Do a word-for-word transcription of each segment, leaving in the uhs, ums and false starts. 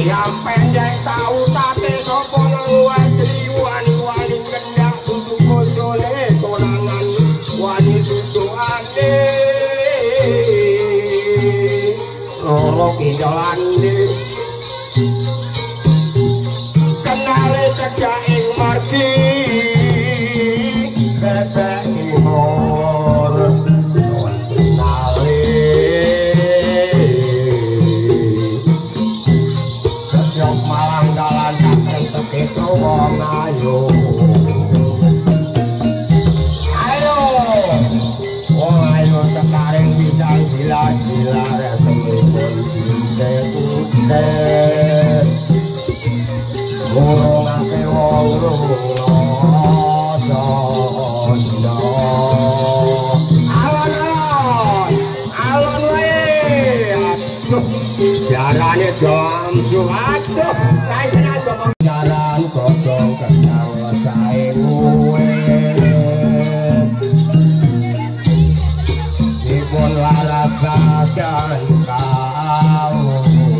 yang pendek tahu tate sopo wali wali wali kendang duduk kosone konangan wali duduk ate loro kinjalande kenale cedhak ing margi bebek imor kenale kejok malang dalan kakek teketro wong ayo ayo wong ayo sekarang bisa gila-gila resemipun dite ngurungake wong lunga sondo alon-alon alon wae jarane dom aduh kae tenan bapak jaran godhong kendang sae kuwe dipun lalabakan kawula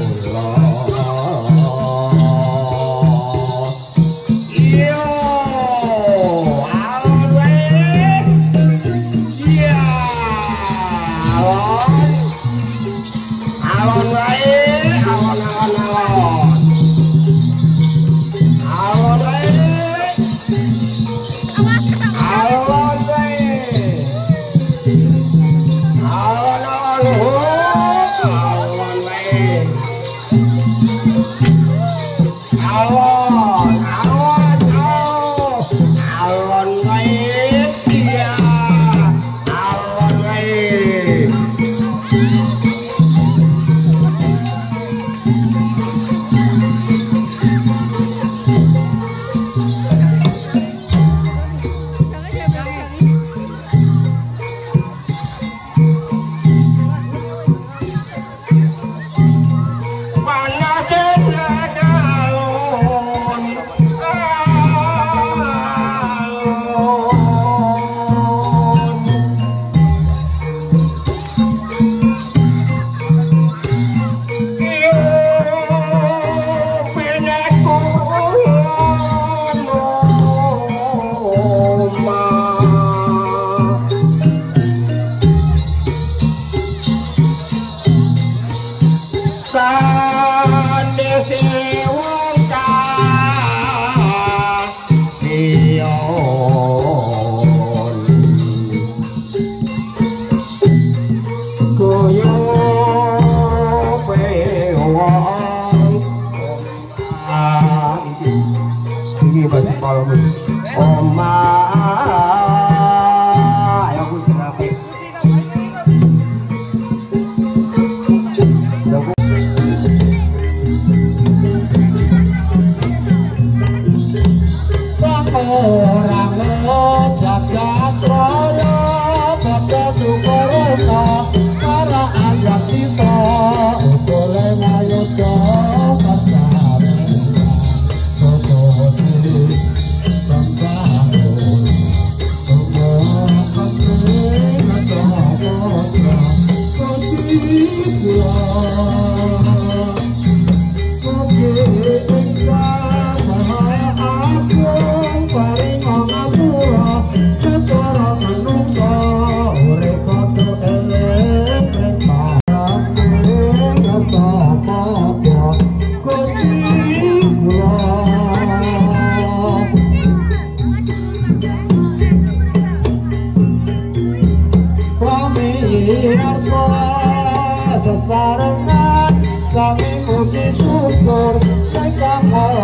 sesarengan kami puji syukur mereka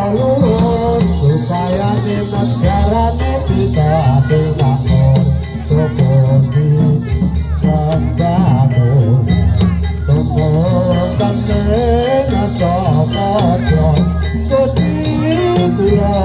melulus supaya di negara ini bisa dimakmur syukur di membangun tumbuhkan dengan sokojon Gusti kula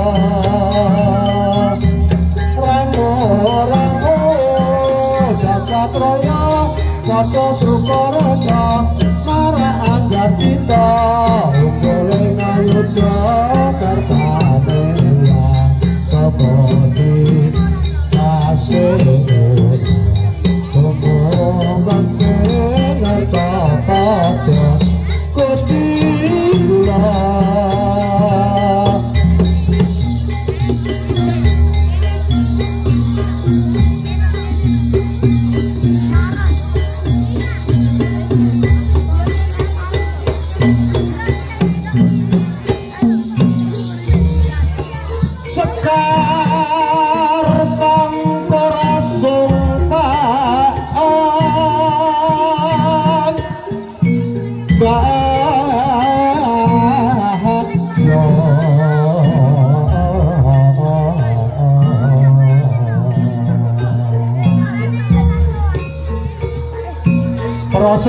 rango-rango jagat raya Koto Srukorjo maraan jatita Ukule ngayudha Kartaneya Kepodi Kasih Tumbuh bangsa Ngerta Kojo Gusti kula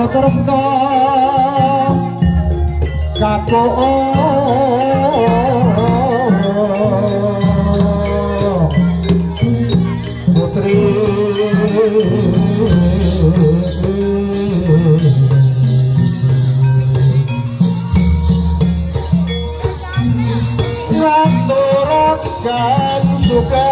tresno kako putri ngaturkan suka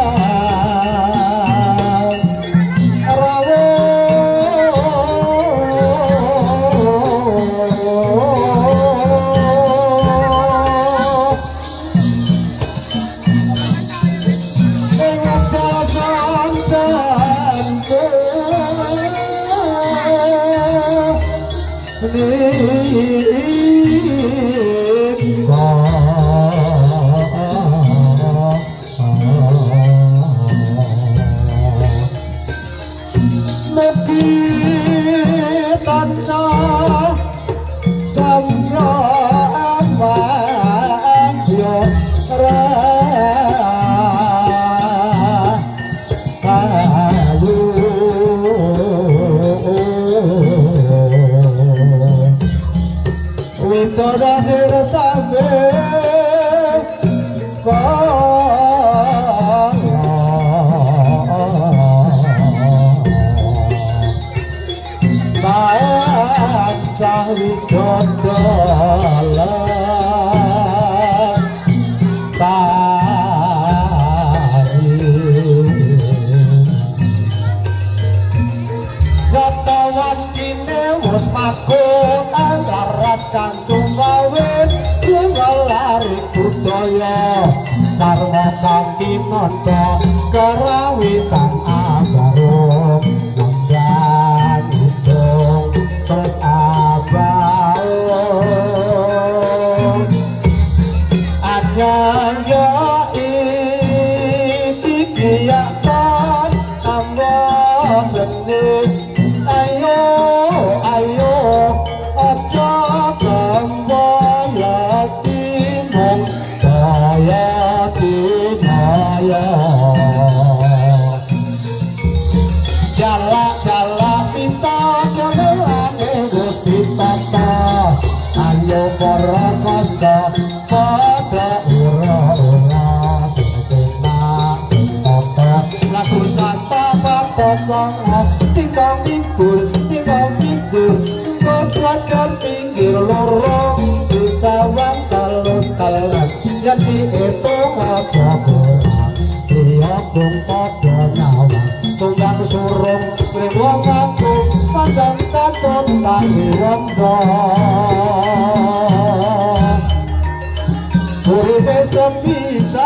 sarwa kanthi nata karawitan abarung nandang udung terus abaung anyang yo iki kiyatan ambo seni ayo ayo aja kembali timung daya jalak-jalak kita jalan-jalane Gusti Tata ayo para kanda pada ura-ura sejenak tata lagu santa patokong tinggal mikul tinggal mikul koswajan pinggir lorong disawan talun-talun jadi itu ngapokong diokong pada nyawa tunggang surung riwang aku pandang katon tani rondo uripe sepisa